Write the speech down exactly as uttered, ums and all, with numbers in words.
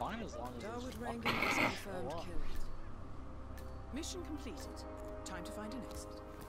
fine as long as Darwood it's Rangan fucking is confirmed go on. killed. Mission completed. Time to find an exit.